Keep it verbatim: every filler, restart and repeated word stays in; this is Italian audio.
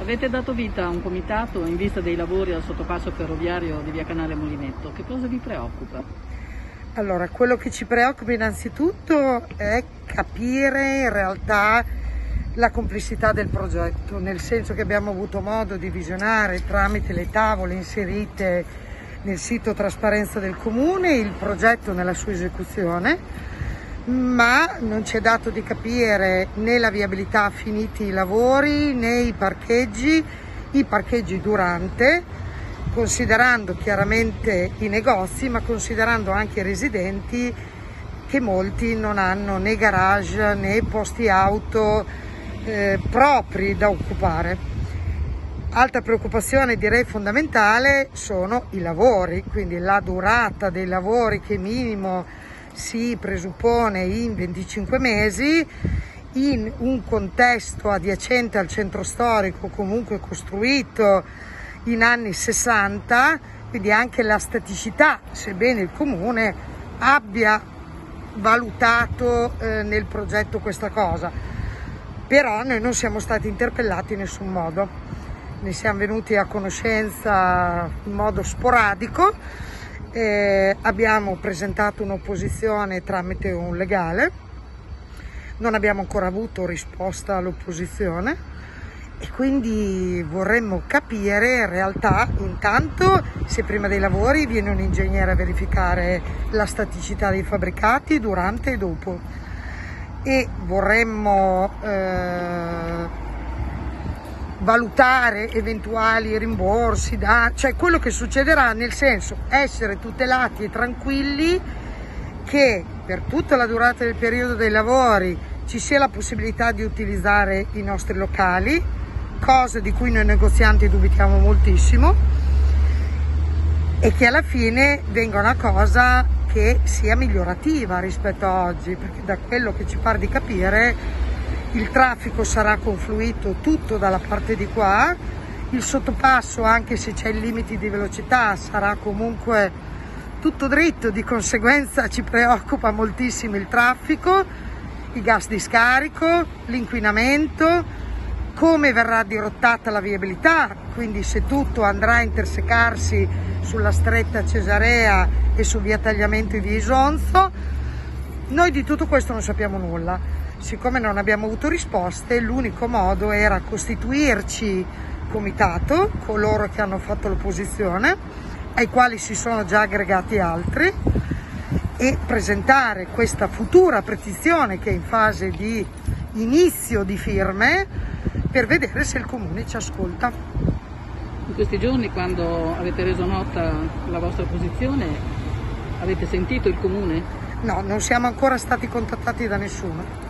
Avete dato vita a un comitato in vista dei lavori al sottopasso ferroviario di via Canale Molinetto. Che cosa vi preoccupa? Allora, quello che ci preoccupa innanzitutto è capire in realtà la complessità del progetto, nel senso che abbiamo avuto modo di visionare tramite le tavole inserite nel sito trasparenza del Comune il progetto nella sua esecuzione, ma non ci è dato di capire né la viabilità finiti i lavori né i parcheggi, i parcheggi durante, considerando chiaramente i negozi, ma considerando anche i residenti, che molti non hanno né garage né posti auto eh, propri da occupare. Altra preoccupazione, direi fondamentale, sono i lavori, quindi la durata dei lavori che minimo si presuppone in venticinque mesi, in un contesto adiacente al centro storico comunque costruito in anni sessanta, quindi anche la staticità, sebbene il Comune abbia valutato eh, nel progetto questa cosa. Però noi non siamo stati interpellati in nessun modo, ne siamo venuti a conoscenza in modo sporadico. Eh, abbiamo presentato un'opposizione tramite un legale, non abbiamo ancora avuto risposta all'opposizione e quindi vorremmo capire in realtà intanto se prima dei lavori viene un ingegnere a verificare la staticità dei fabbricati durante e dopo, e vorremmo eh, valutare eventuali rimborsi, da, cioè quello che succederà, nel senso essere tutelati e tranquilli che per tutta la durata del periodo dei lavori ci sia la possibilità di utilizzare i nostri locali, cosa di cui noi negozianti dubitiamo moltissimo, e che alla fine venga una cosa che sia migliorativa rispetto a oggi, perché da quello che ci pare di capire il traffico sarà confluito tutto dalla parte di qua, il sottopasso, anche se c'è il limite di velocità, sarà comunque tutto dritto, di conseguenza ci preoccupa moltissimo il traffico, i gas di scarico, l'inquinamento, come verrà dirottata la viabilità, quindi se tutto andrà a intersecarsi sulla stretta Cesarea e su via Tagliamento e via Isonzo. Noi di tutto questo non sappiamo nulla. Siccome non abbiamo avuto risposte, l'unico modo era costituirci comitato, coloro che hanno fatto l'opposizione, ai quali si sono già aggregati altri, e presentare questa futura petizione che è in fase di inizio di firme per vedere se il Comune ci ascolta. In questi giorni, quando avete reso nota la vostra posizione, avete sentito il Comune? No, non siamo ancora stati contattati da nessuno.